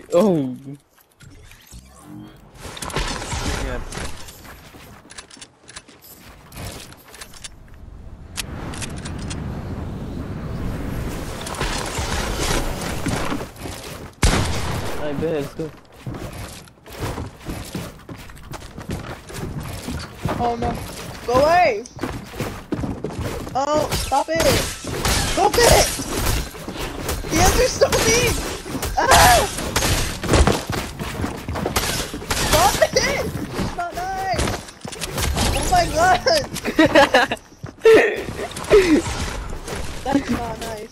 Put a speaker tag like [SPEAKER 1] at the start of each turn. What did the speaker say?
[SPEAKER 1] Oh.
[SPEAKER 2] Yeah.
[SPEAKER 1] Alright, go ahead, let's go.
[SPEAKER 3] Oh no. Go away! Oh, stop it! Stop it! The answer's so mean! Ah! Stop it! It's not nice! Oh my god! That's not nice.